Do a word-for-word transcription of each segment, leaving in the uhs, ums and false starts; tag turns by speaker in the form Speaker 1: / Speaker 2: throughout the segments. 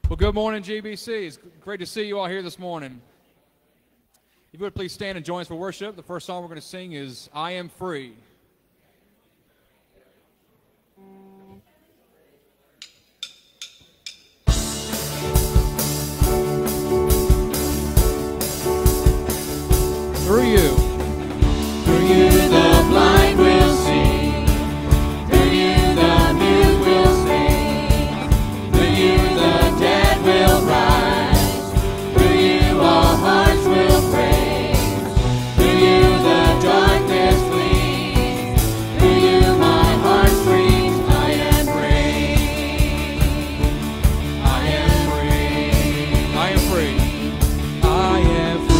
Speaker 1: Well, good morning, G B C. It's great to see you all here this morning. If you would please stand and join us for worship. The first song we're going to sing is I Am Free. Through you.
Speaker 2: Through you the blind will see. Through you the mute will sing. Through you the dead will rise. Through you all hearts will praise. Through you the darkness flees. Through you my heart screams, I am free. I am free.
Speaker 1: I am free.
Speaker 2: I am free.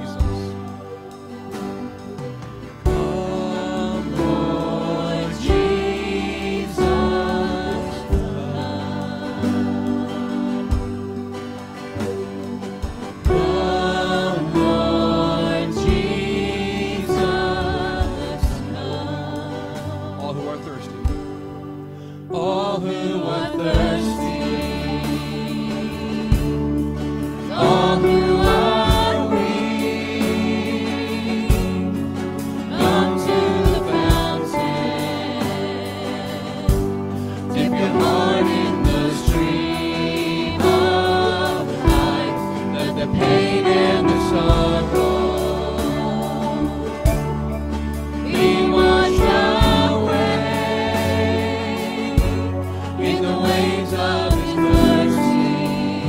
Speaker 2: Jesus. all who are thirsty, all who are weak, come to the fountain. Dip your heart in the stream of life. Let the pain and the sorrow be washed away in the waves of His mercy.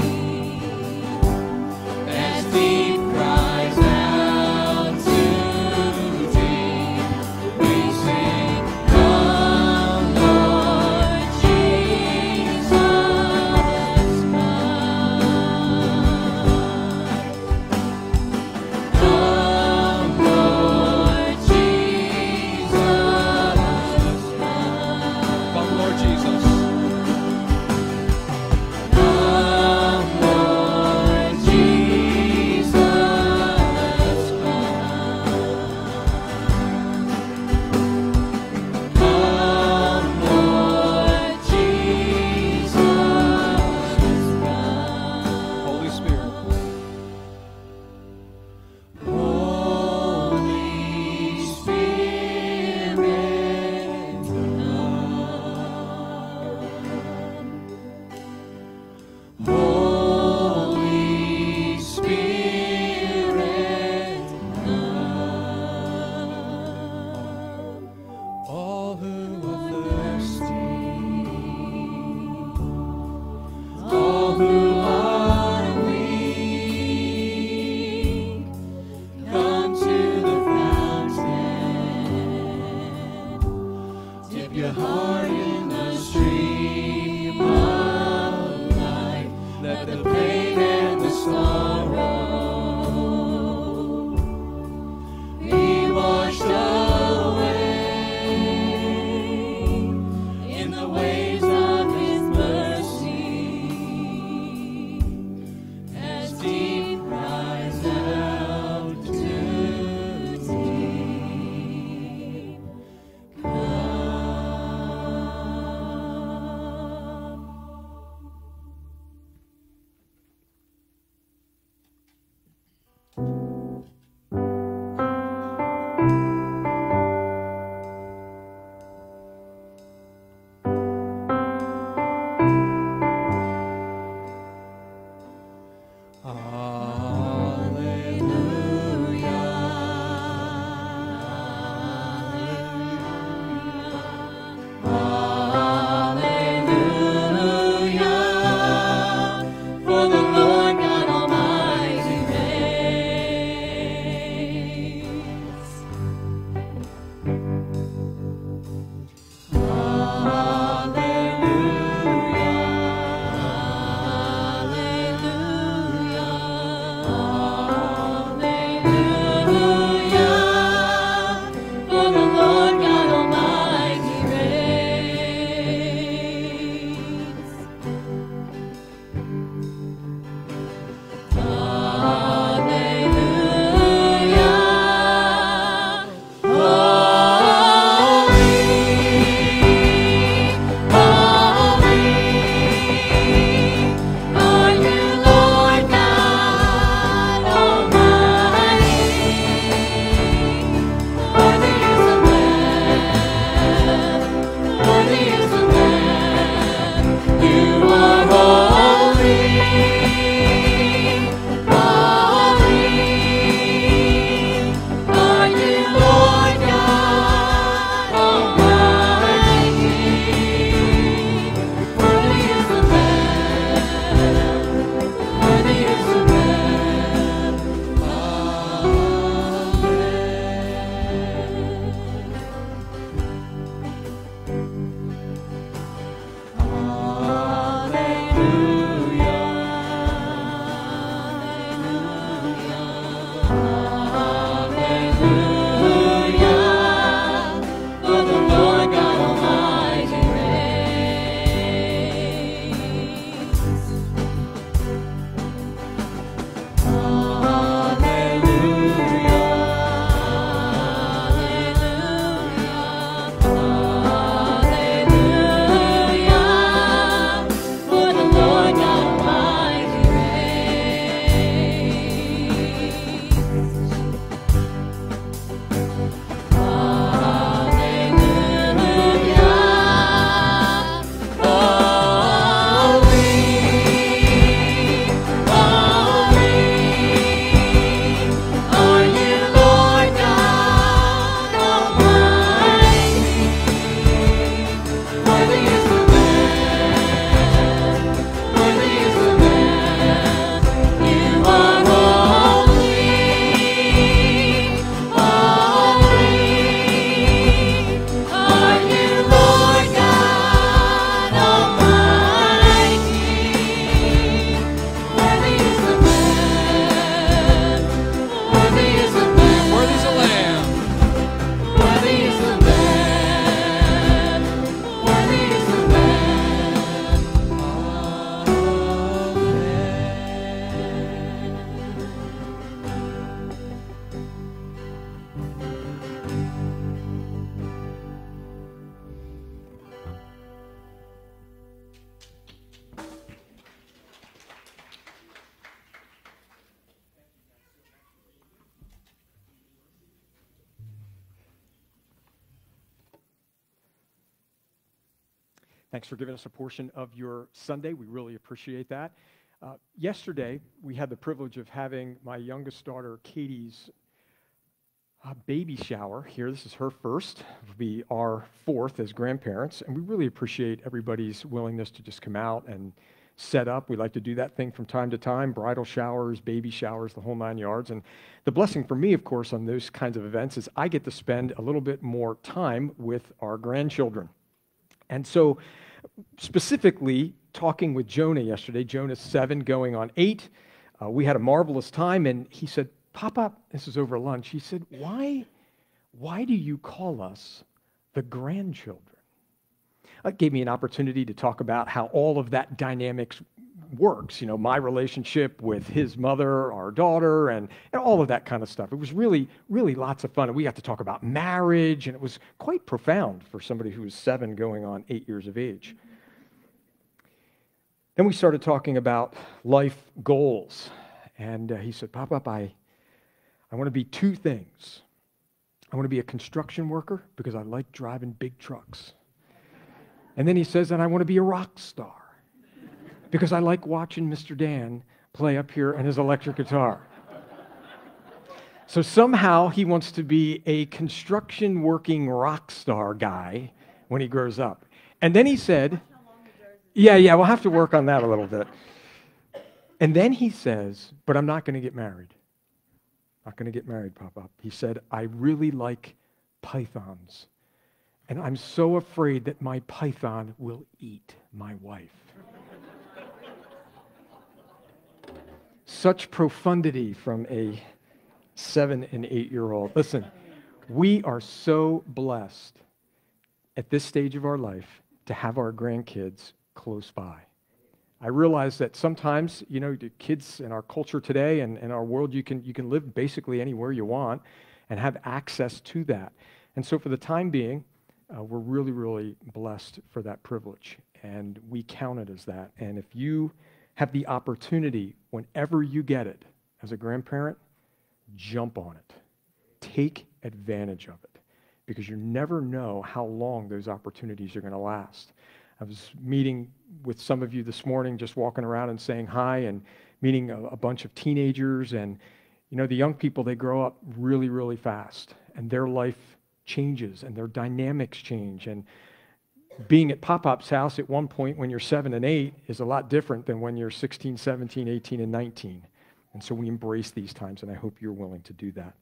Speaker 2: As deep cries out to deep, we sing, "Come, Lord Jesus, come." Come, Lord Jesus, come.
Speaker 1: Come, Lord Jesus.
Speaker 2: Come, Lord Jesus, come. Come, Lord Jesus, come.
Speaker 1: Holy Spirit.
Speaker 2: Holy Spirit, come. Holy Spirit, come. All who are thirsty, all who are weak, come to the fountain. Dip your heart in the stream of life. Let the pain and the sorrow be washed away in the waves of His mercy. As deep cries out to deep, come.
Speaker 3: Thanks for giving us a portion of your Sunday. We really appreciate that. Uh, yesterday, we had the privilege of having my youngest daughter, Katie's uh, baby shower here. This is her first. It will be our fourth as grandparents, and we really appreciate everybody's willingness to just come out and set up. We like to do that thing from time to time, bridal showers, baby showers, the whole nine yards. And the blessing for me, of course, on those kinds of events is I get to spend a little bit more time with our grandchildren. And so specifically, talking with Jonah yesterday, Jonah's seven going on eight, uh, we had a marvelous time, and he said, Papa, this is over lunch, he said, why, why do you call us the grandchildren? It gave me an opportunity to talk about how all of that dynamics works, you know, my relationship with his mother, our daughter, and, and all of that kind of stuff. It was really, really lots of fun, and we got to talk about marriage, and it was quite profound for somebody who was seven going on eight years of age. Then we started talking about life goals, and uh, he said, Pop-Up, I, I want to be two things. I want to be a construction worker because I like driving big trucks. And then he says, and I want to be a rock star because I like watching Mister Dan play up here on his electric guitar. So somehow he wants to be a construction working rock star guy when he grows up. And then he said, yeah, yeah, we'll have to work on that a little bit. And then he says, but I'm not going to get married. Not going to get married, Pop-Up. He said, I really like pythons. And I'm so afraid that my python will eat my wife. Such profundity from a seven and eight-year-old. Listen, we are so blessed at this stage of our life to have our grandkids close by. I realize that sometimes, you know, the kids in our culture today and in our world, you can you can live basically anywhere you want and have access to that. And so for the time being, uh, we're really, really blessed for that privilege. And we count it as that. And if you have the opportunity, whenever you get it as a grandparent, jump on it. Take advantage of it. Because you never know how long those opportunities are going to last. I was meeting with some of you this morning, just walking around and saying hi and meeting a, a bunch of teenagers. And, you know, the young people, they grow up really, really fast. And their life changes and their dynamics change. And being at Pop-Pop's house at one point when you're seven and eight is a lot different than when you're sixteen, seventeen, eighteen, and nineteen. And so we embrace these times, and I hope you're willing to do that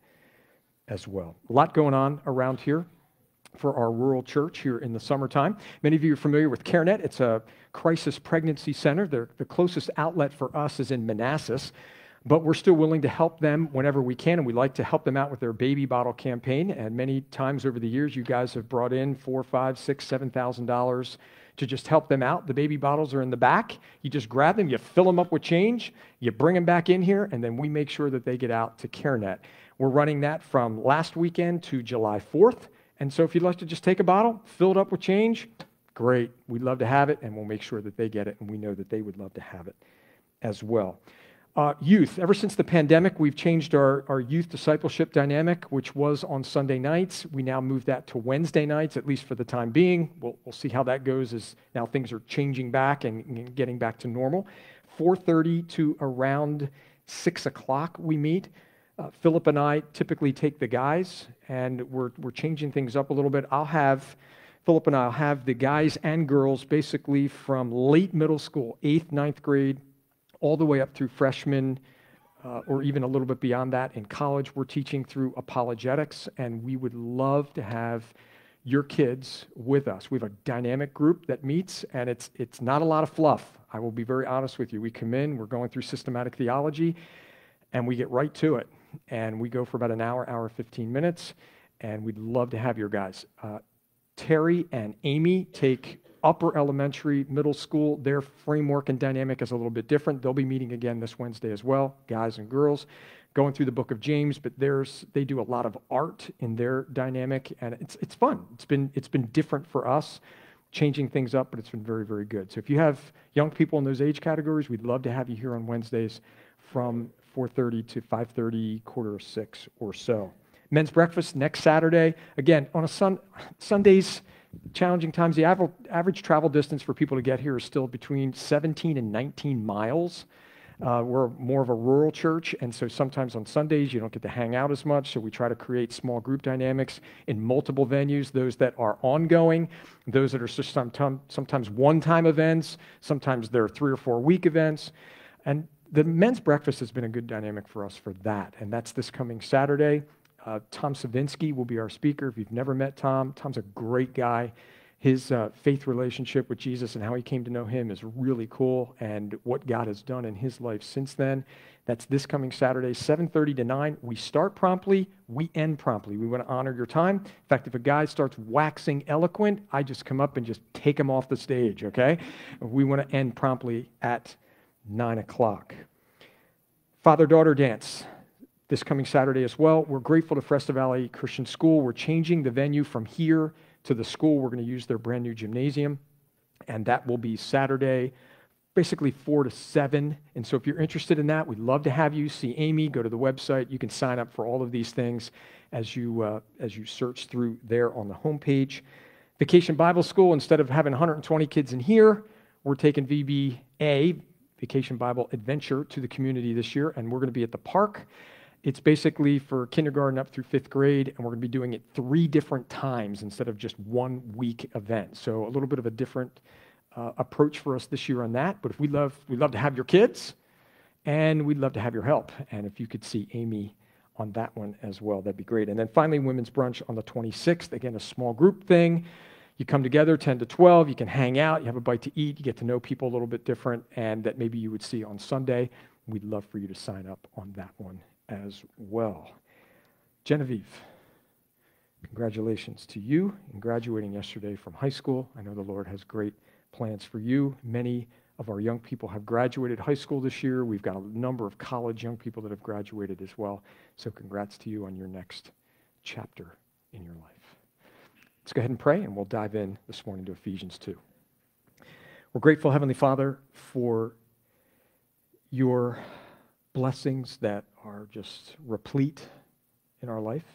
Speaker 3: as well. A lot going on around here for our rural church here in the summertime. Many of you are familiar with CareNet. It's a crisis pregnancy center. They're, the closest outlet for us is in Manassas, but we're still willing to help them whenever we can, and we like to help them out with their baby bottle campaign. And many times over the years, you guys have brought in four, five, six, seven thousand dollars to just help them out. The baby bottles are in the back. You just grab them, you fill them up with change, you bring them back in here, and then we make sure that they get out to CareNet. We're running that from last weekend to July fourth. And so if you'd like to just take a bottle, fill it up with change, great. We'd love to have it, and we'll make sure that they get it, and we know that they would love to have it as well. Uh, youth, ever since the pandemic, we've changed our, our youth discipleship dynamic, which was on Sunday nights. We now move that to Wednesday nights, at least for the time being. We'll, we'll see how that goes as now things are changing back and, and getting back to normal. four thirty to around six o'clock we meet. Uh, Philip and I typically take the guys, and we're we're changing things up a little bit. I'll have, Philip and I'll have the guys and girls basically from late middle school, eighth, ninth grade, all the way up through freshman, uh, or even a little bit beyond that. In college, we're teaching through apologetics, and we would love to have your kids with us. We have a dynamic group that meets, and it's it's not a lot of fluff. I will be very honest with you. We come in, we're going through systematic theology, and we get right to it. And we go for about an hour, hour, fifteen minutes, and we'd love to have your guys. Uh, Terry and Amy take upper elementary, middle school. Their framework and dynamic is a little bit different. They'll be meeting again this Wednesday as well, guys and girls, going through the book of James, but there's they do a lot of art in their dynamic, and it's it's fun. It's been it's been different for us, changing things up, but it's been very, very good. So if you have young people in those age categories, we'd love to have you here on Wednesdays from four thirty to five thirty, quarter to six or so. Men's breakfast next Saturday. Again, on a sun, Sundays, challenging times. The average, average travel distance for people to get here is still between seventeen and nineteen miles. Uh, we're more of a rural church, and so sometimes on Sundays you don't get to hang out as much, so we try to create small group dynamics in multiple venues, those that are ongoing, those that are just sometimes, sometimes one-time events, sometimes they're three or four-week events. And the men's breakfast has been a good dynamic for us for that, and that's this coming Saturday. Uh, Tom Savinsky will be our speaker. If you've never met Tom, Tom's a great guy. His uh, faith relationship with Jesus and how he came to know him is really cool, and what God has done in his life since then. That's this coming Saturday, seven thirty to nine. We start promptly, we end promptly. We want to honor your time. In fact, if a guy starts waxing eloquent, I just come up and just take him off the stage, okay? We want to end promptly at nine o'clock. Father-daughter dance this coming Saturday as well. We're grateful to Festa Valley Christian School. We're changing the venue from here to the school. We're going to use their brand new gymnasium, and that will be Saturday, basically four to seven. And so if you're interested in that, we'd love to have you see Amy. Go to the website. You can sign up for all of these things as you uh, as you search through there on the homepage. Vacation Bible School, instead of having one hundred twenty kids in here, we're taking V B A, Vacation Bible Adventure, to the community this year, and we're going to be at the park. It's basically for kindergarten up through fifth grade, and we're going to be doing it three different times instead of just one week event. So a little bit of a different uh, approach for us this year on that. But if we love, we'd love to have your kids, and we'd love to have your help. And if you could see Amy on that one as well, that'd be great. And then finally, women's brunch on the twenty-sixth. Again, a small group thing. You come together ten to twelve. You can hang out. You have a bite to eat. You get to know people a little bit different, and that maybe you would see on Sunday. We'd love for you to sign up on that one as well. Genevieve, congratulations to you in graduating yesterday from high school. I know the Lord has great plans for you. Many of our young people have graduated high school this year. We've got a number of college young people that have graduated as well. So congrats to you on your next chapter in your life. Let's go ahead and pray, and we'll dive in this morning to Ephesians two. We're grateful, Heavenly Father, for your blessings that are just replete in our life.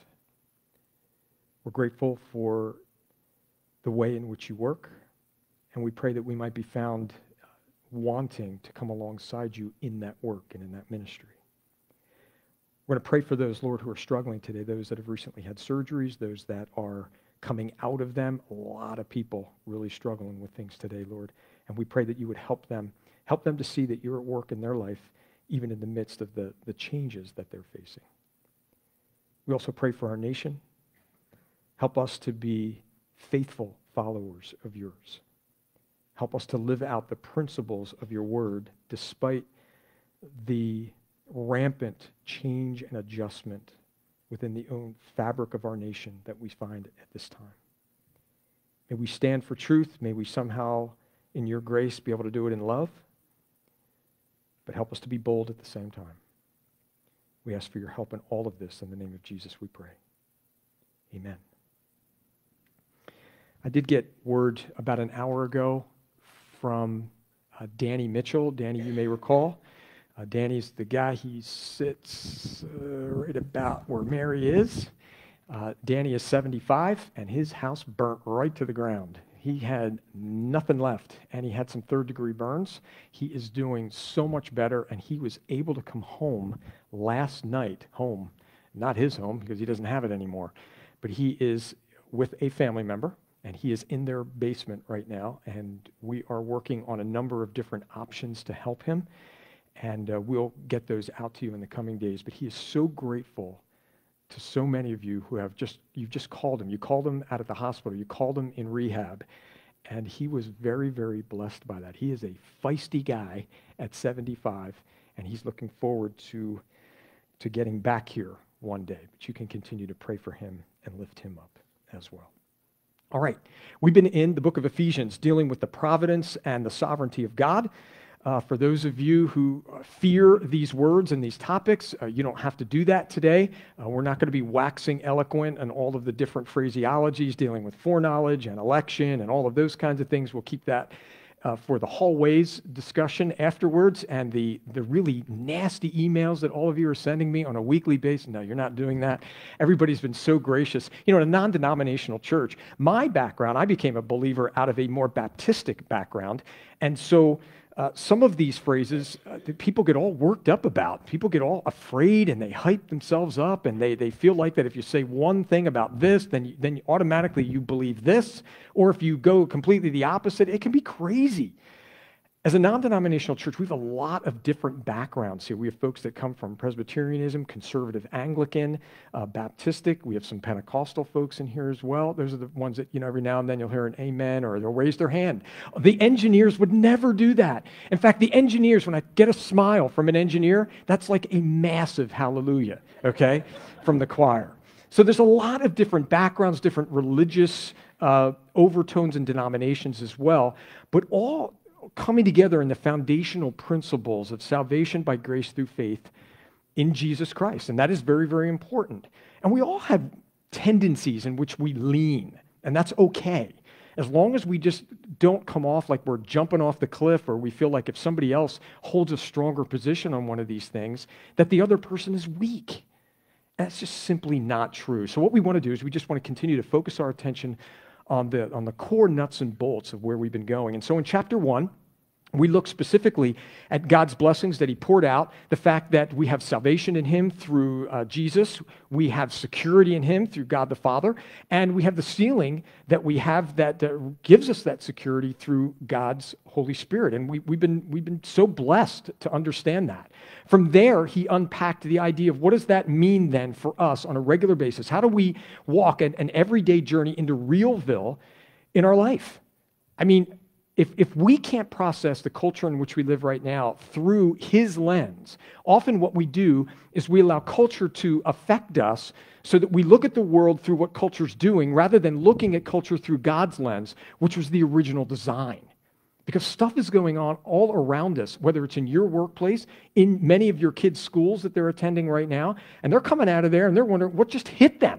Speaker 3: We're grateful for the way in which you work, and we pray that we might be found wanting to come alongside you in that work and in that ministry. We're going to pray for those, Lord, who are struggling today, those that have recently had surgeries, those that are coming out of them. A lot of people really struggling with things today, Lord, and we pray that you would help them, help them to see that you're at work in their life, even in the midst of the, the changes that they're facing. We also pray for our nation. Help us to be faithful followers of yours. Help us to live out the principles of your word despite the rampant change and adjustment within the own fabric of our nation that we find at this time. May we stand for truth. May we somehow, in your grace, be able to do it in love. But help us to be bold at the same time. We ask for your help in all of this. In the name of Jesus, we pray. Amen. I did get word about an hour ago from uh, Danny Mitchell. Danny, you may recall. Uh, Danny's the guy, he sits uh, right about where Mary is. Uh, Danny is seventy-five, and his house burnt right to the ground. He had nothing left, and he had some third-degree burns. He is doing so much better, and he was able to come home last night, home, not his home, because he doesn't have it anymore, but he is with a family member, and he is in their basement right now, and we are working on a number of different options to help him, and uh, we'll get those out to you in the coming days. But he is so grateful to so many of you who have just, you've just called him. You called him out at the hospital. You called him in rehab. And he was very, very blessed by that. He is a feisty guy at seventy-five, and he's looking forward to, to getting back here one day. But you can continue to pray for him and lift him up as well. All right. We've been in the book of Ephesians dealing with the providence and the sovereignty of God. Uh, for those of you who fear these words and these topics, uh, you don't have to do that today. Uh, we're not going to be waxing eloquent on all of the different phraseologies dealing with foreknowledge and election and all of those kinds of things. We'll keep that uh, for the hallways discussion afterwards and the, the really nasty emails that all of you are sending me on a weekly basis. No, you're not doing that. Everybody's been so gracious. You know, in a non-denominational church, my background, I became a believer out of a more Baptistic background. And so uh, some of these phrases uh, that people get all worked up about. People get all afraid and they hype themselves up and they, they feel like that if you say one thing about this, then, you, then automatically you believe this. Or if you go completely the opposite, it can be crazy. As a non-denominational church, we have a lot of different backgrounds here. We have folks that come from Presbyterianism, Conservative Anglican, uh, Baptistic. We have some Pentecostal folks in here as well. Those are the ones that, you know, every now and then you'll hear an amen or they'll raise their hand. The engineers would never do that. In fact, the engineers, when I get a smile from an engineer, that's like a massive hallelujah, okay, from the choir. So there's a lot of different backgrounds, different religious uh, overtones and denominations as well, but all coming together in the foundational principles of salvation by grace through faith in Jesus Christ. And that is very, very important. And we all have tendencies in which we lean, and that's okay. As long as we just don't come off like we're jumping off the cliff or we feel like if somebody else holds a stronger position on one of these things, that the other person is weak. That's just simply not true. So what we want to do is we just want to continue to focus our attention on the, on the core nuts and bolts of where we've been going. And so in chapter one, we look specifically at God's blessings that he poured out, the fact that we have salvation in him through uh, Jesus, we have security in him through God the Father, and we have the sealing that we have that uh, gives us that security through God's Holy Spirit. And we, we've been, we've been so blessed to understand that. From there, he unpacked the idea of what does that mean then for us on a regular basis? How do we walk an, an everyday journey into Realville in our life? I mean, If, if we can't process the culture in which we live right now through his lens, often what we do is we allow culture to affect us so that we look at the world through what culture's doing rather than looking at culture through God's lens, which was the original design. Because stuff is going on all around us, whether it's in your workplace, in many of your kids' schools that they're attending right now, and they're coming out of there and they're wondering what just hit them.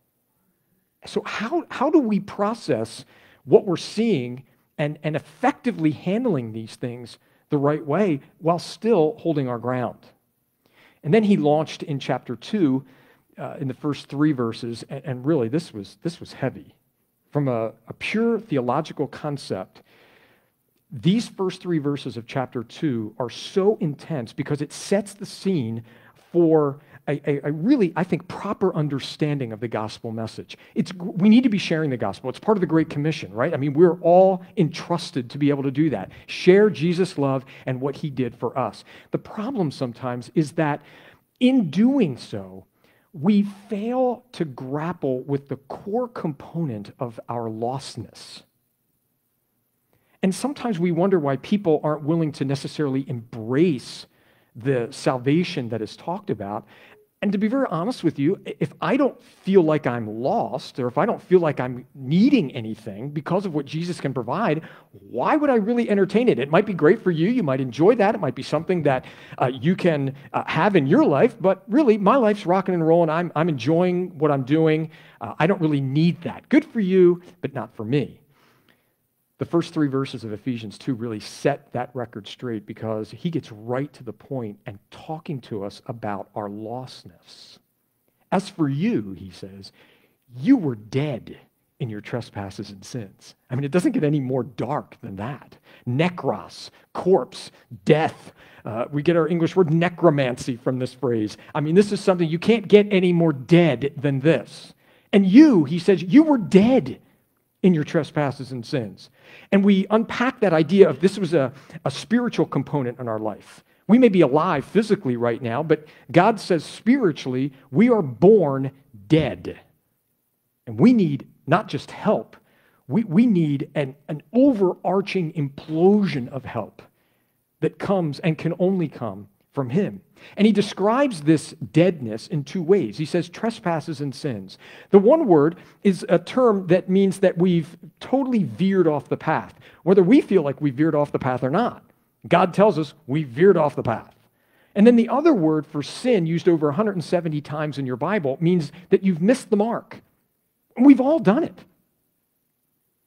Speaker 3: So how, how do we process what we're seeing And, and effectively handling these things the right way while still holding our ground? And then he launched in chapter two, uh, in the first three verses, and, and really this was, this was heavy. From a, a pure theological concept, these first three verses of chapter two are so intense because it sets the scene for A, a, a really, I think, proper understanding of the gospel message. It's, we need to be sharing the gospel. It's part of the Great Commission, right? I mean, we're all entrusted to be able to do that. Share Jesus' love and what he did for us. The problem sometimes is that in doing so, we fail to grapple with the core component of our lostness. And sometimes we wonder why people aren't willing to necessarily embrace the salvation that is talked about. And to be very honest with you, if I don't feel like I'm lost, or if I don't feel like I'm needing anything because of what Jesus can provide, why would I really entertain it? It might be great for you. You might enjoy that. It might be something that uh, you can uh, have in your life. But really, my life's rocking and rolling. I'm, I'm enjoying what I'm doing. Uh, I don't really need that. Good for you, but not for me. The first three verses of Ephesians two really set that record straight because he gets right to the point and talking to us about our lostness. As for you, he says, you were dead in your trespasses and sins. I mean, it doesn't get any more dark than that. Nekros, corpse, death. Uh, we get our English word necromancy from this phrase. I mean, this is something you can't get any more dead than this. And you, he says, you were dead in your trespasses and sins. And we unpack that idea of this was a, a spiritual component in our life. We may be alive physically right now, but God says spiritually, we are born dead. And we need not just help, we, we need an, an overarching implosion of help that comes and can only come from him. And he describes this deadness in two ways. He says trespasses and sins. The one word is a term that means that we've totally veered off the path, whether we feel like we veered off the path or not. God tells us we veered off the path. And then the other word for sin, used over one hundred seventy times in your Bible, means that you've missed the mark. And we've all done it. And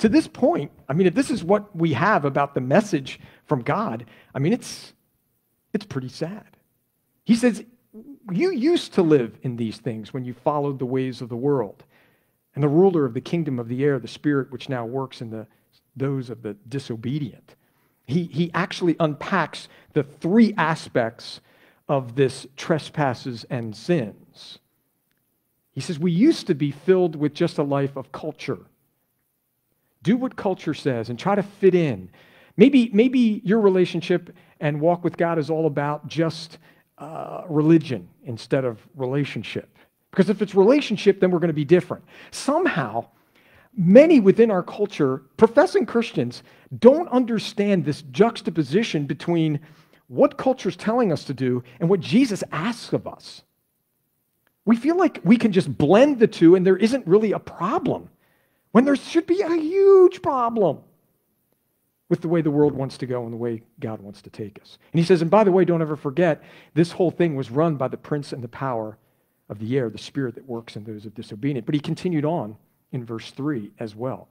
Speaker 3: to this point, I mean, if this is what we have about the message from God, I mean, it's, it's pretty sad. He says, you used to live in these things when you followed the ways of the world. And the ruler of the kingdom of the air, the spirit which now works in the, those of the disobedient. He, he actually unpacks the three aspects of this trespasses and sins. He says, we used to be filled with just a life of culture. Do what culture says and try to fit in. Maybe, maybe your relationship and walk with God is all about just uh, religion instead of relationship. Because if it's relationship, then we're going to be different. Somehow, many within our culture, professing Christians, don't understand this juxtaposition between what culture is telling us to do and what Jesus asks of us. We feel like we can just blend the two and there isn't really a problem, when there should be a huge problem with the way the world wants to go and the way God wants to take us. And he says, and by the way, don't ever forget, this whole thing was run by the prince and the power of the air, the spirit that works in those of disobedient. But he continued on in verse three as well.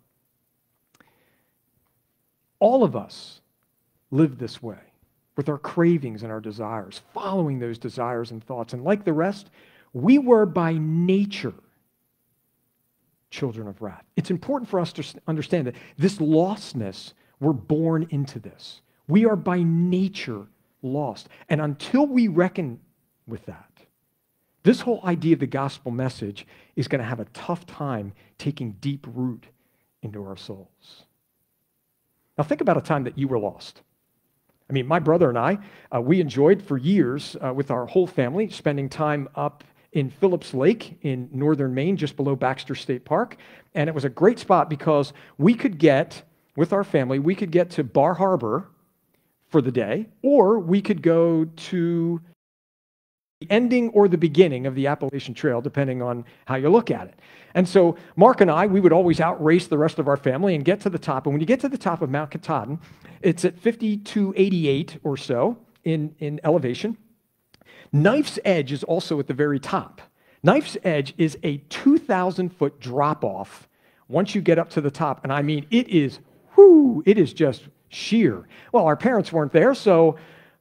Speaker 3: All of us live this way, with our cravings and our desires, following those desires and thoughts. And like the rest, we were by nature children of wrath. It's important for us to understand that this lostness, we're born into this. We are by nature lost. And until we reckon with that, this whole idea of the gospel message is going to have a tough time taking deep root into our souls. Now think about a time that you were lost. I mean, my brother and I, uh, we enjoyed for years uh, with our whole family spending time up in Phillips Lake in northern Maine, just below Baxter State Park. And it was a great spot because we could get, with our family, we could get to Bar Harbor for the day, or we could go to the ending or the beginning of the Appalachian Trail, depending on how you look at it. And so Mark and I, we would always outrace the rest of our family and get to the top. And when you get to the top of Mount Katahdin, it's at fifty-two eighty-eight or so in, in elevation. Knife's Edge is also at the very top. Knife's Edge is a two thousand foot drop-off once you get up to the top. And I mean, it is, whoo, it is just sheer. Well, our parents weren't there, so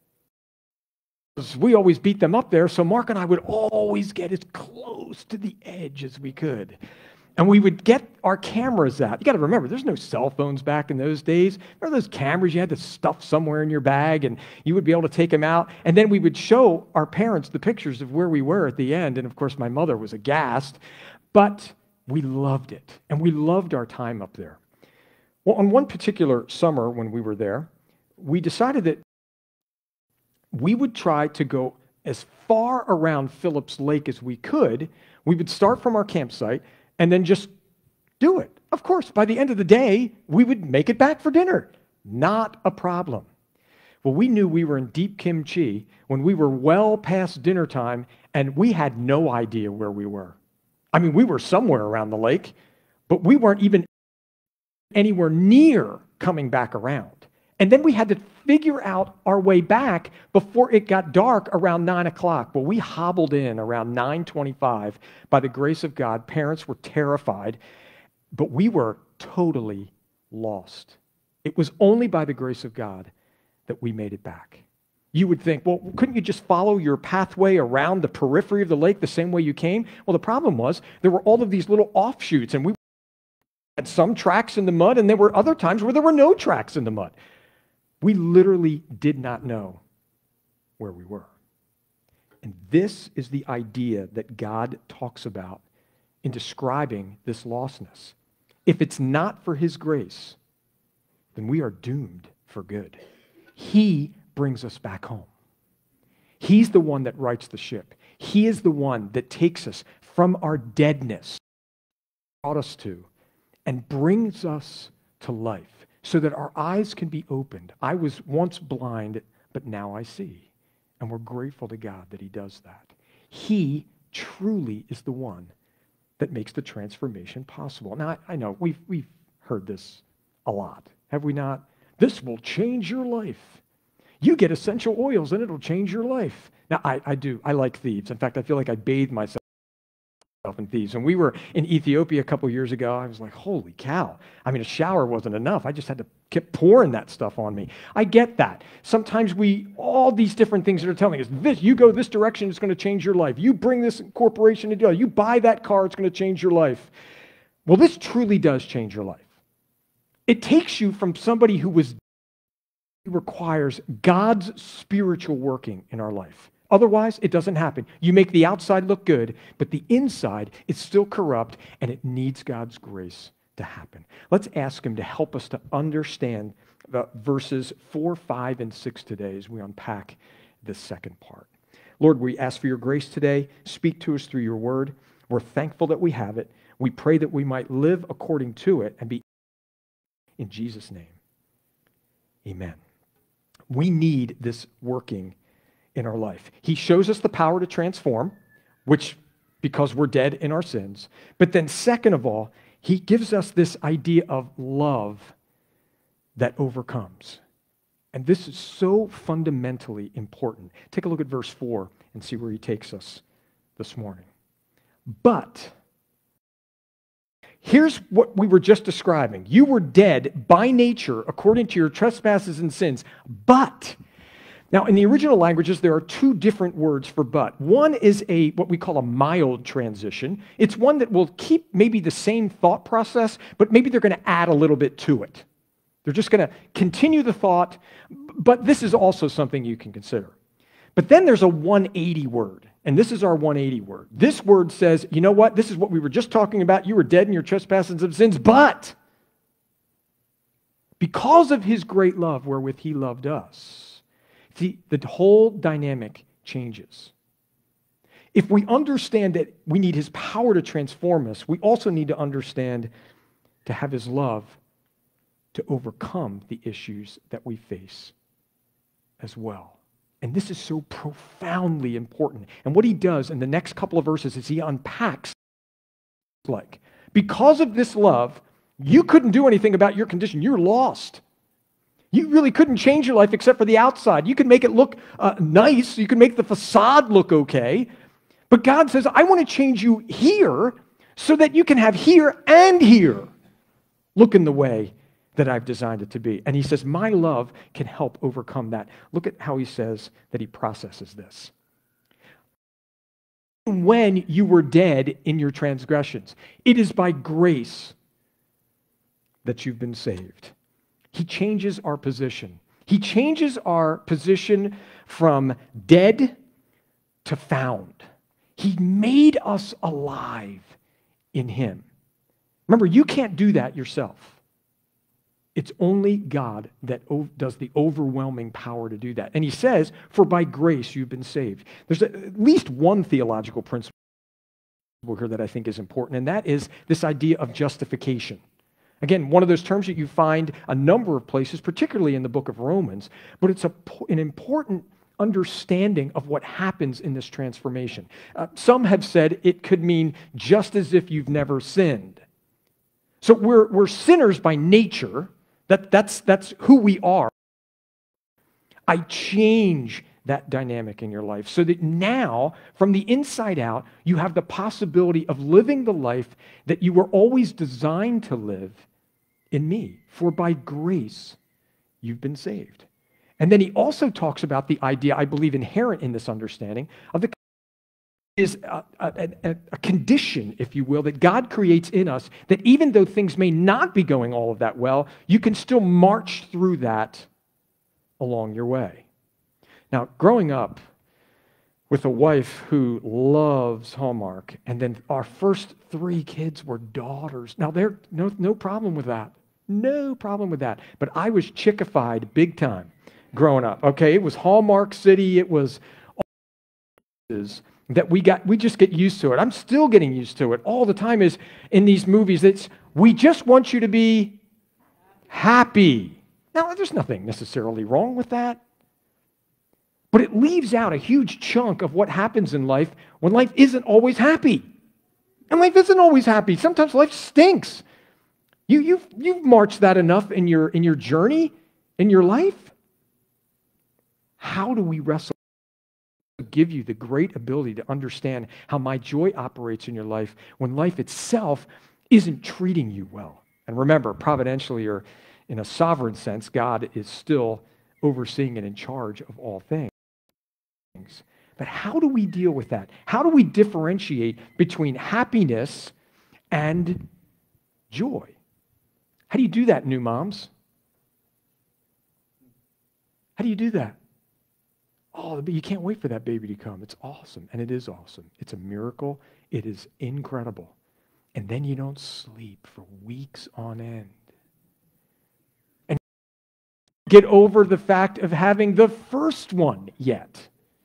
Speaker 3: we always beat them up there, so Mark and I would always get as close to the edge as we could. And we would get our cameras out. You got to remember, there's no cell phones back in those days. Remember those cameras you had to stuff somewhere in your bag, and you would be able to take them out. And then we would show our parents the pictures of where we were at the end. And of course, my mother was aghast, but we loved it. And we loved our time up there. Well, on one particular summer when we were there, we decided that we would try to go as far around Phillips Lake as we could. We would start from our campsite and then just do it. Of course, by the end of the day, we would make it back for dinner. Not a problem. Well, we knew we were in deep kimchi when we were well past dinner time, and we had no idea where we were. I mean, we were somewhere around the lake, but we weren't even anywhere near coming back around. And then we had to figure out our way back before it got dark around nine o'clock. Well, we hobbled in around nine twenty-five. By the grace of God, parents were terrified, but we were totally lost. It was only by the grace of God that we made it back. You would think, well, couldn't you just follow your pathway around the periphery of the lake the same way you came? Well, the problem was there were all of these little offshoots, and we had some tracks in the mud, and there were other times where there were no tracks in the mud. We literally did not know where we were. And this is the idea that God talks about in describing this lostness. If it's not for his grace, then we are doomed for good. He brings us back home. He's the one that rights the ship. He is the one that takes us from our deadness, brought us to, and brings us to life, so that our eyes can be opened. I was once blind, but now I see. And we're grateful to God that he does that. He truly is the one that makes the transformation possible. Now, I, I know we've, we've heard this a lot, have we not? This will change your life. You get essential oils and it'll change your life. Now, I, I do. I like thieves. In fact, I feel like I bathe myself and thieves. When we were in Ethiopia a couple years ago, I was like, holy cow. I mean, a shower wasn't enough. I just had to keep pouring that stuff on me. I get that. Sometimes we, all these different things that are telling us, this, you go this direction, it's going to change your life. You bring this corporation to deal. You buy that car, it's going to change your life. Well, this truly does change your life. It takes you from somebody who was, requires God's spiritual working in our life. Otherwise, it doesn't happen. You make the outside look good, but the inside is still corrupt, and it needs God's grace to happen. Let's ask him to help us to understand the verses four, five, and six today as we unpack this second part. Lord, we ask for your grace today. Speak to us through your word. We're thankful that we have it. We pray that we might live according to it and be in Jesus' name. Amen. We need this working in our life. He shows us the power to transform, which because we're dead in our sins. But then second of all, he gives us this idea of love that overcomes. And this is so fundamentally important. Take a look at verse four and see where he takes us this morning. But here's what we were just describing. You were dead by nature according to your trespasses and sins, but now, in the original languages, there are two different words for but. One is a what we call a mild transition. It's one that will keep maybe the same thought process, but maybe they're going to add a little bit to it. They're just going to continue the thought, but this is also something you can consider. But then there's a one eighty word, and this is our one eighty word. This word says, you know what? This is what we were just talking about. You were dead in your trespasses and sins, but because of his great love wherewith he loved us, the, the whole dynamic changes. If we understand that we need his power to transform us, we also need to understand to have his love to overcome the issues that we face as well. And this is so profoundly important. And what he does in the next couple of verses is he unpacks like, because of this love, you couldn't do anything about your condition. You're lost. You really couldn't change your life except for the outside. You could make it look uh, nice. You could make the facade look okay. But God says, I want to change you here so that you can have here and here look in the way that I've designed it to be. And he says, my love can help overcome that. Look at how he says that he processes this. When you were dead in your transgressions, it is by grace that you've been saved. He changes our position. He changes our position from dead to found. He made us alive in him. Remember, you can't do that yourself. It's only God that does the overwhelming power to do that. And he says, for by grace you've been saved. There's at least one theological principle here that I think is important, and that is this idea of justification. Again, one of those terms that you find a number of places, particularly in the book of Romans, but it's a, an important understanding of what happens in this transformation. Uh, some have said it could mean just as if you've never sinned. So we're, we're sinners by nature. That, that's, that's who we are. I change that dynamic in your life so that now, from the inside out, you have the possibility of living the life that you were always designed to live in me. For by grace, you've been saved. And then he also talks about the idea, I believe, inherent in this understanding of the is a, a, a, a condition, if you will, that God creates in us, that even though things may not be going all of that well, you can still march through that along your way. Now, growing up with a wife who loves Hallmark, and then our first three kids were daughters. Now, there's no, no problem with that. No problem with that. But I was chickified big time growing up, okay? It was Hallmark City. It was all that we got, we just get used to it. I'm still getting used to it all the time is in these movies. It's, we just want you to be happy. Now, there's nothing necessarily wrong with that. But it leaves out a huge chunk of what happens in life when life isn't always happy. And life isn't always happy. Sometimes life stinks. You, you've, you've marched that enough in your, in your journey, in your life. How do we wrestle give you the great ability to understand how my joy operates in your life when life itself isn't treating you well. And remember, providentially or in a sovereign sense, God is still overseeing and in charge of all things. But how do we deal with that? How do we differentiate between happiness and joy? How do you do that, new moms? How do you do that? Oh, but you can't wait for that baby to come. It's awesome, and it is awesome. It's a miracle. It is incredible. And then you don't sleep for weeks on end. And get over the fact of having the first one yet.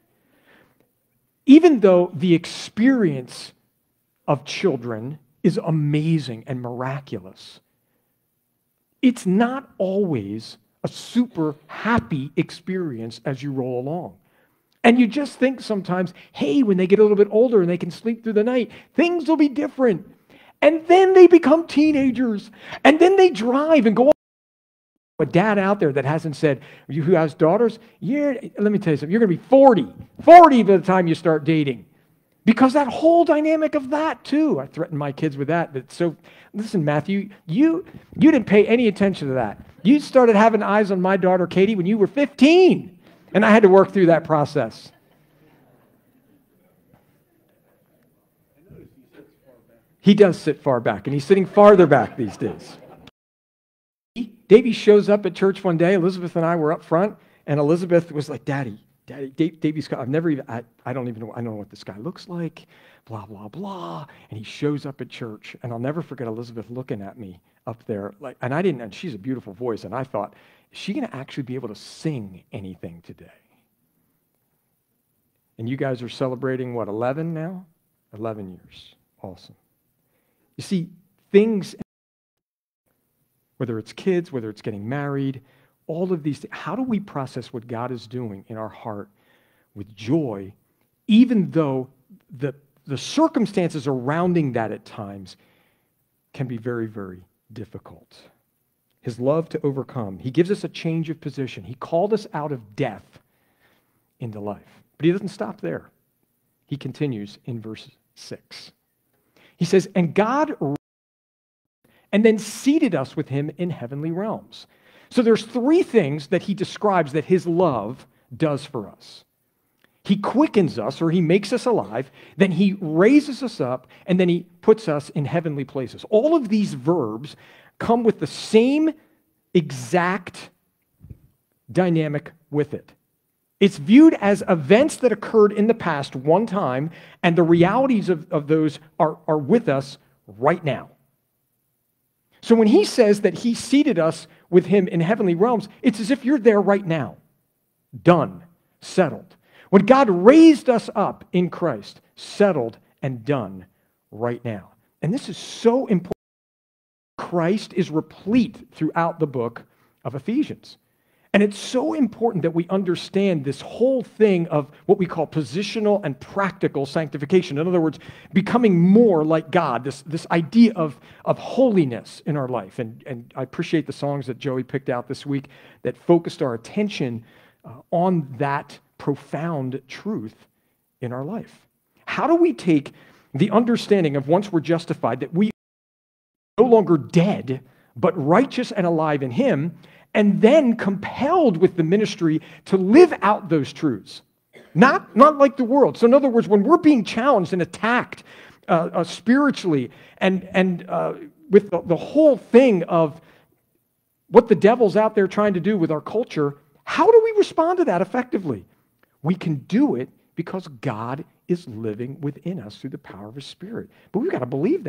Speaker 3: Even though the experience of children is amazing and miraculous, it's not always a super happy experience as you roll along. And you just think sometimes, hey, when they get a little bit older and they can sleep through the night, things will be different. And then they become teenagers. And then they drive and go. A dad out there that hasn't said, you who has daughters, you're, let me tell you something, you're going to be forty. forty by the time you start dating. Because that whole dynamic of that too. I threaten my kids with that. But so, listen, Matthew, you, you didn't pay any attention to that. You started having eyes on my daughter, Katie, when you were fifteen. And I had to work through that process. He does sit far back, and he's sitting farther back these days. Davey shows up at church one day. Elizabeth and I were up front, and Elizabeth was like, Daddy, Daddy, Dave, Davey's, I've never even, I, I don't even know, I don't know what this guy looks like, blah, blah, blah. And he shows up at church, and I'll never forget Elizabeth looking at me up there. Like, and I didn't, and she's a beautiful voice, and I thought, is she going to actually be able to sing anything today? And you guys are celebrating, what, eleven now? eleven years. Awesome. You see, things, whether it's kids, whether it's getting married, all of these things, how do we process what God is doing in our heart with joy, even though the, the circumstances surrounding that at times can be very, very difficult? His love to overcome. He gives us a change of position. He called us out of death into life. But he doesn't stop there. He continues in verse six. He says, and God and then seated us with him in heavenly realms. So there's three things that he describes that his love does for us. He quickens us, or he makes us alive, then he raises us up, and then he puts us in heavenly places. All of these verbs come with the same exact dynamic with it. It's viewed as events that occurred in the past one time, and the realities of, of those are, are with us right now. So when he says that he seated us with him in heavenly realms, it's as if you're there right now. Done. Settled. When God raised us up in Christ, settled and done right now. And this is so important. Christ is replete throughout the book of Ephesians. And it's so important that we understand this whole thing of what we call positional and practical sanctification. In other words, becoming more like God, this, this idea of, of holiness in our life. And, and I appreciate the songs that Joey picked out this week that focused our attention uh, on that profound truth in our life. How do we take the understanding of once we're justified, that we are no longer dead, but righteous and alive in him, and then compelled with the ministry to live out those truths? Not, not like the world. So in other words, when we're being challenged and attacked uh, uh, spiritually and, and uh, with the, the whole thing of what the devil's out there trying to do with our culture, how do we respond to that effectively? We can do it because God is living within us through the power of his Spirit. But we've got to believe that.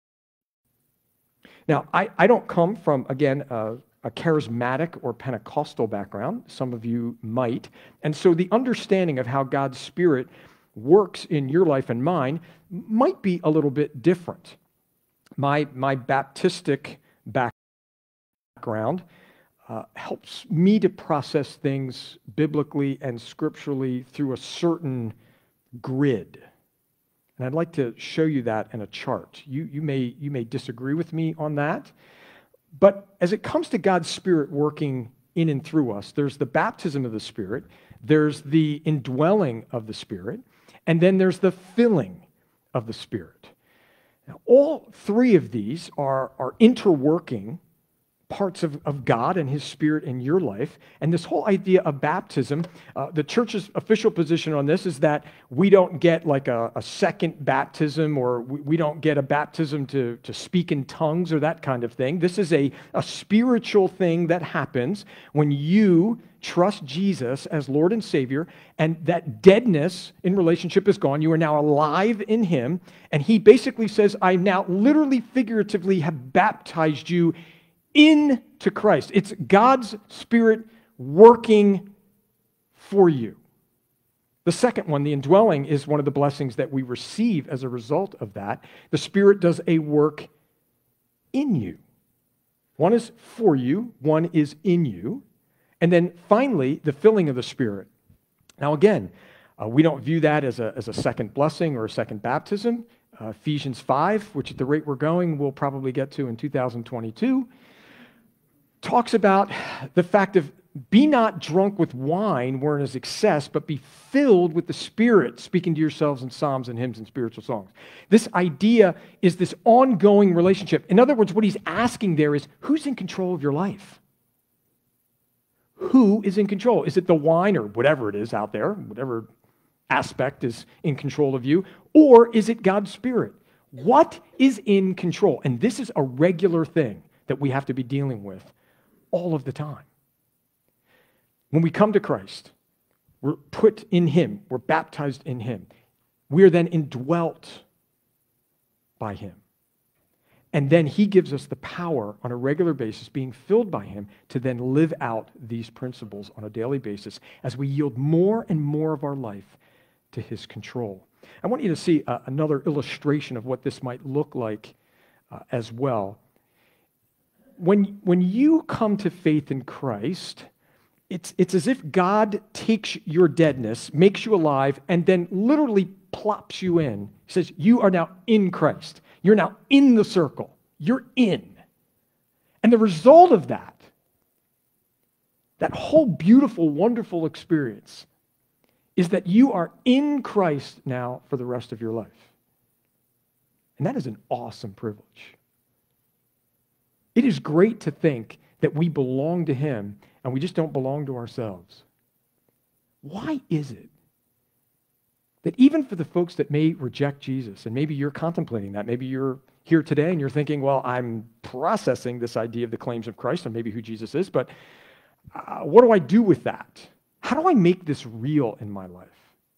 Speaker 3: Now, I, I don't come from, again, uh, a charismatic or Pentecostal background. Some of you might. And so the understanding of how God's Spirit works in your life and mine might be a little bit different. My, my Baptistic background uh, helps me to process things biblically and scripturally through a certain grid. And I'd like to show you that in a chart. You, you, may, you may disagree with me on that. But as it comes to God's Spirit working in and through us, there's the baptism of the Spirit, there's the indwelling of the Spirit, and then there's the filling of the Spirit. Now, all three of these are, are interworking parts of, of God and His Spirit in your life. And this whole idea of baptism, uh, the church's official position on this is that we don't get like a, a second baptism, or we, we don't get a baptism to, to speak in tongues or that kind of thing. This is a, a spiritual thing that happens when you trust Jesus as Lord and Savior, and that deadness in relationship is gone. You are now alive in Him, and He basically says, I now literally, figuratively have baptized you into Christ. It's God's Spirit working for you. The second one, the indwelling, is one of the blessings that we receive as a result of that. The Spirit does a work in you. One is for you, one is in you. And then finally, the filling of the Spirit. Now again, uh, we don't view that as a, as a second blessing or a second baptism. Uh, Ephesians five, which at the rate we're going, we'll probably get to in two thousand twenty-two, talks about the fact of be not drunk with wine wherein is excess, but be filled with the Spirit, speaking to yourselves in psalms and hymns and spiritual songs. This idea is this ongoing relationship. In other words, what he's asking there is, who's in control of your life? Who is in control? Is it the wine or whatever it is out there, whatever aspect is in control of you, or is it God's Spirit? What is in control? And this is a regular thing that we have to be dealing with all of the time. When we come to Christ, we're put in Him, we're baptized in Him. We are then indwelt by Him. And then He gives us the power on a regular basis, being filled by Him, to then live out these principles on a daily basis as we yield more and more of our life to His control. I want you to see uh, another illustration of what this might look like uh, as well. When, when you come to faith in Christ, it's, it's as if God takes your deadness, makes you alive, and then literally plops you in. He says, you are now in Christ. You're now in the circle. You're in. And the result of that, that whole beautiful, wonderful experience, is that you are in Christ now for the rest of your life. And that is an awesome privilege. It is great to think that we belong to Him and we just don't belong to ourselves. Why is it that even for the folks that may reject Jesus, and maybe you're contemplating that, maybe you're here today and you're thinking, well, I'm processing this idea of the claims of Christ and maybe who Jesus is, but uh, what do I do with that? How do I make this real in my life?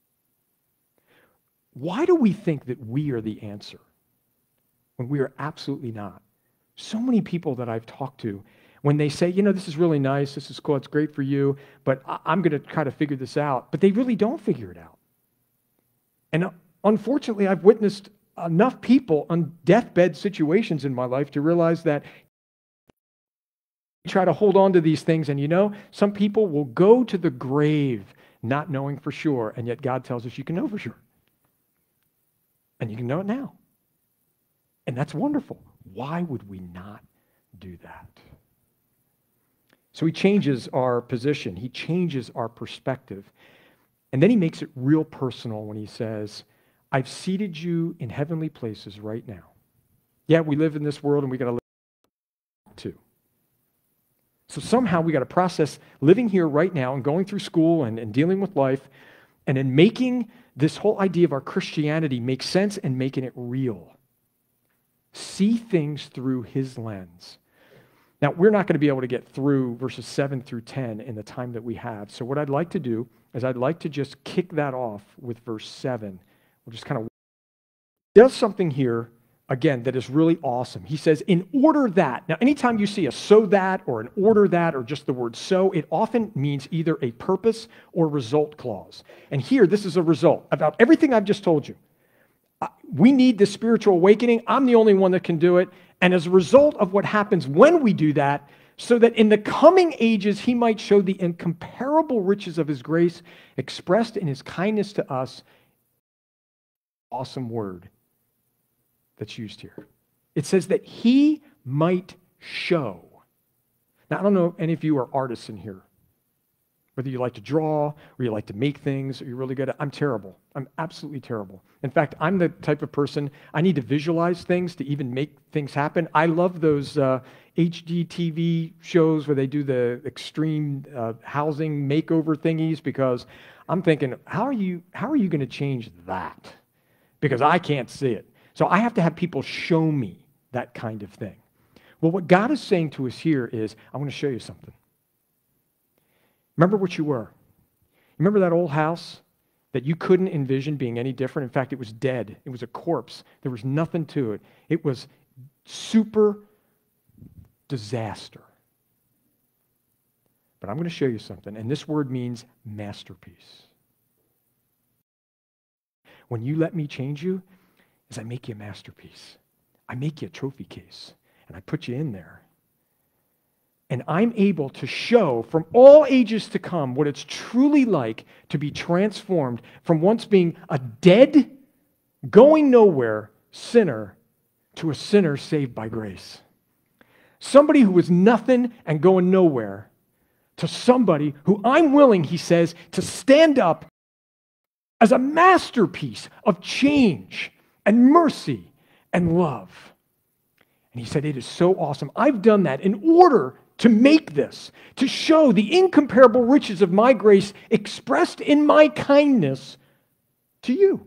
Speaker 3: Why do we think that we are the answer when we are absolutely not? So many people that I've talked to, when they say, you know, this is really nice, this is cool, it's great for you, but I'm going to try to figure this out, but they really don't figure it out. And unfortunately, I've witnessed enough people on deathbed situations in my life to realize that you try to hold on to these things, and you know, some people will go to the grave not knowing for sure, and yet God tells us you can know for sure. And you can know it now. And that's wonderful. Why would we not do that? So He changes our position. He changes our perspective. And then He makes it real personal when He says, I've seated you in heavenly places right now. Yeah, we live in this world and we got to live too. So somehow we got to process living here right now and going through school and, and dealing with life, and then making this whole idea of our Christianity make sense and making it real. See things through His lens. Now, we're not going to be able to get through verses seven through ten in the time that we have. So what I'd like to do is I'd like to just kick that off with verse seven. We'll just kind of does something here, again, that is really awesome. He says, in order that. Now, anytime you see a so that or an order that or just the word so, it often means either a purpose or result clause. And here, this is a result. About everything I've just told you. We need this spiritual awakening. I'm the only one that can do it. And as a result of what happens when we do that, so that in the coming ages He might show the incomparable riches of His grace expressed in His kindness to us. Awesome word that's used here. It says that He might show. Now, I don't know if any of you are artists in here, Whether you like to draw, or you like to make things, or you're really good at I'm terrible. I'm absolutely terrible. In fact, I'm the type of person, I need to visualize things to even make things happen. I love those uh, H G T V shows where they do the extreme uh, housing makeover thingies, because I'm thinking, how are you, how are you going to change that? Because I can't see it. So I have to have people show me that kind of thing. Well, what God is saying to us here is, I want to show you something. Remember what you were. Remember that old house that you couldn't envision being any different? In fact, it was dead. It was a corpse. There was nothing to it. It was super disaster. But I'm going to show you something, and this word means masterpiece. When you let me change you, is I make you a masterpiece. I make you a trophy case, and I put you in there. And I'm able to show from all ages to come what it's truly like to be transformed from once being a dead, going nowhere sinner to a sinner saved by grace. Somebody who was nothing and going nowhere to somebody who I'm willing, he says, to stand up as a masterpiece of change and mercy and love. And he said, it is so awesome. I've done that in order to make this, to show the incomparable riches of my grace expressed in my kindness to you.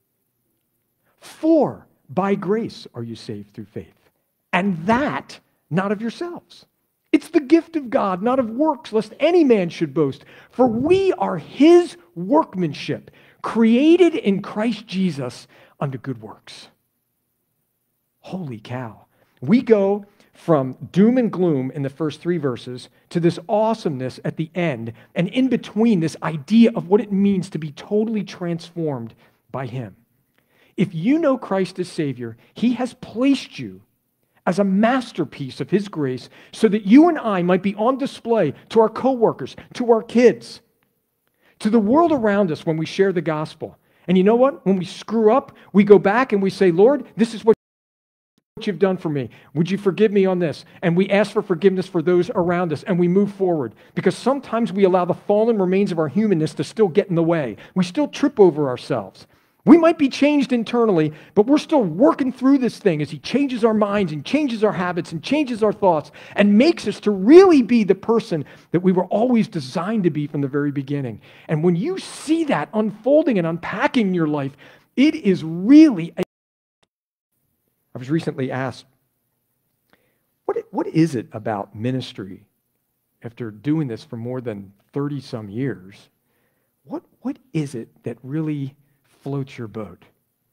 Speaker 3: For by grace are you saved through faith, and that not of yourselves. It's the gift of God, not of works, lest any man should boast. For we are his workmanship, created in Christ Jesus unto good works. Holy cow. We go from doom and gloom in the first three verses to this awesomeness at the end, and in between this idea of what it means to be totally transformed by him. If you know Christ as Savior, he has placed you as a masterpiece of his grace so that you and I might be on display to our coworkers, to our kids, to the world around us when we share the gospel. And you know what? When we screw up, we go back and we say, Lord, this is what you've done for me. Would you forgive me on this? And we ask for forgiveness for those around us, and we move forward. Because sometimes we allow the fallen remains of our humanness to still get in the way. We still trip over ourselves. We might be changed internally, but we're still working through this thing as he changes our minds and changes our habits and changes our thoughts and makes us to really be the person that we were always designed to be from the very beginning. And when you see that unfolding and unpacking in your life, it is really a I was recently asked, what, what is it about ministry after doing this for more than thirty some years? What, what is it that really floats your boat?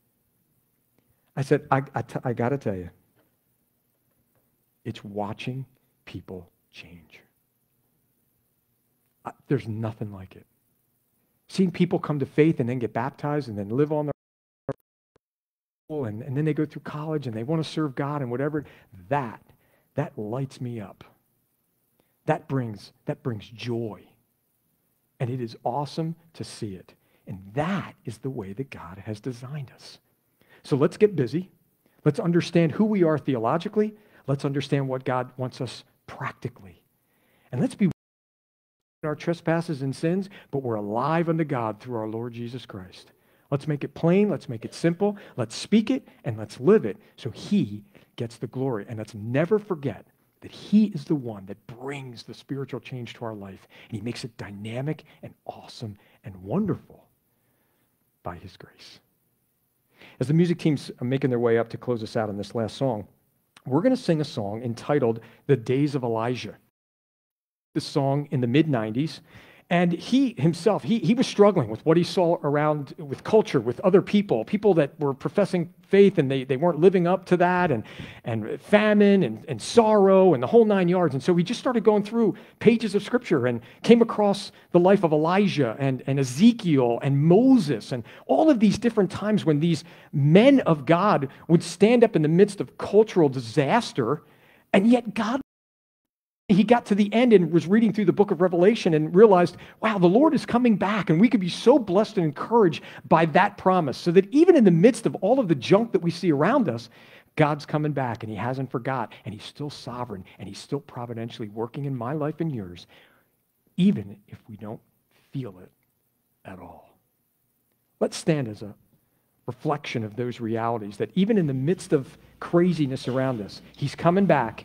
Speaker 3: I said, I, I, t- I got to tell you, it's watching people change. I, there's nothing like it. Seeing people come to faith and then get baptized and then live on their And, and then they go through college and they want to serve God and whatever, that, that lights me up. That brings, that brings joy. And it is awesome to see it. And that is the way that God has designed us. So let's get busy. Let's understand who we are theologically. Let's understand what God wants us practically. And let's be in our trespasses and sins, but we're alive unto God through our Lord Jesus Christ. Let's make it plain, let's make it simple, let's speak it, and let's live it so he gets the glory. And let's never forget that he is the one that brings the spiritual change to our life, and he makes it dynamic and awesome and wonderful by his grace. As the music team's making their way up to close us out on this last song, we're going to sing a song entitled The Days of Elijah. This song in the mid nineties. And he himself, he, he was struggling with what he saw around with culture, with other people, people that were professing faith and they, they weren't living up to that, and, and famine and, and sorrow and the whole nine yards. And so he just started going through pages of Scripture and came across the life of Elijah and, and Ezekiel and Moses and all of these different times when these men of God would stand up in the midst of cultural disaster, and yet God he got to the end and was reading through the book of Revelation and realized, wow, the Lord is coming back, and we could be so blessed and encouraged by that promise, so that even in the midst of all of the junk that we see around us, God's coming back, and he hasn't forgot, and he's still sovereign, and he's still providentially working in my life and yours, even if we don't feel it at all. Let's stand as a reflection of those realities, that even in the midst of craziness around us, he's coming back.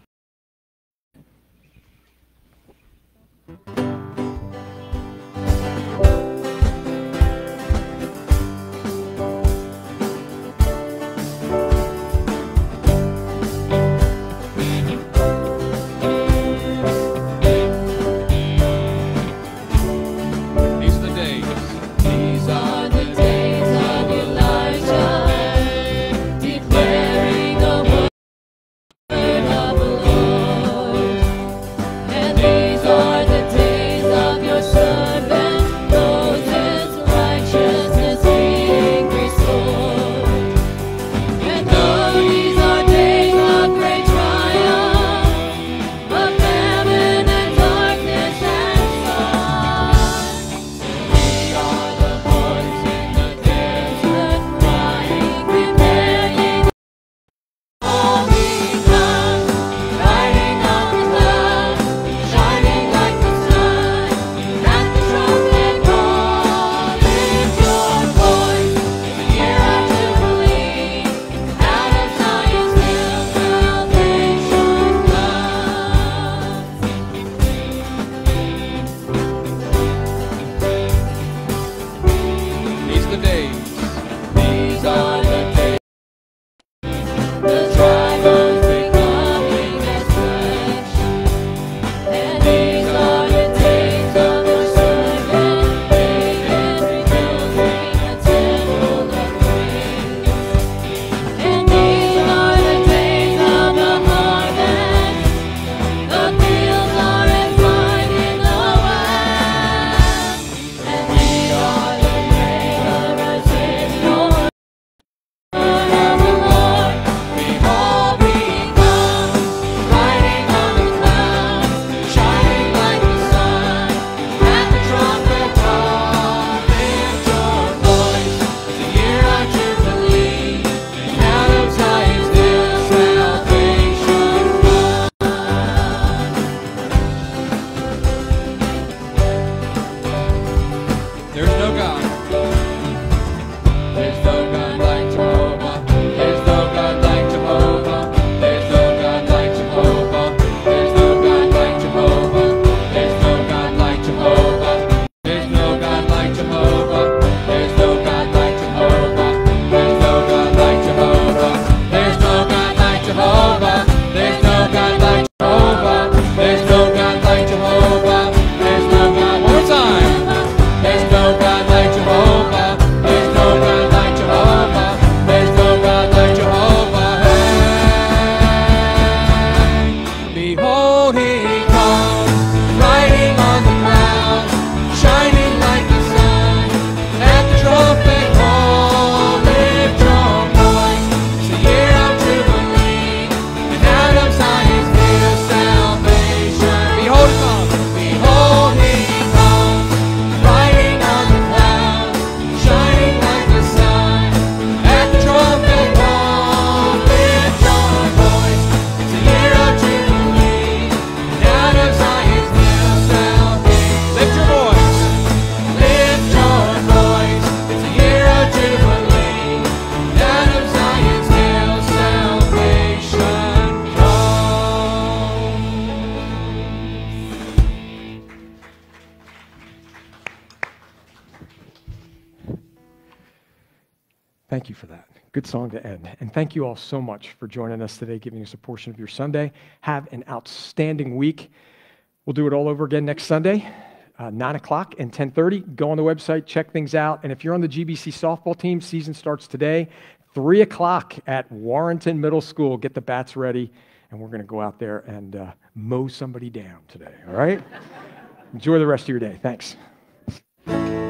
Speaker 3: Thank you for that. Good song to end. And thank you all so much for joining us today, giving us a portion of your Sunday. Have an outstanding week. We'll do it all over again next Sunday, uh, nine o'clock and ten thirty. Go on the website, check things out. And if you're on the G B C softball team, season starts today, three o'clock at Warrenton Middle School. Get the bats ready, and we're going to go out there and uh, mow somebody down today, all right? Enjoy the rest of your day. Thanks.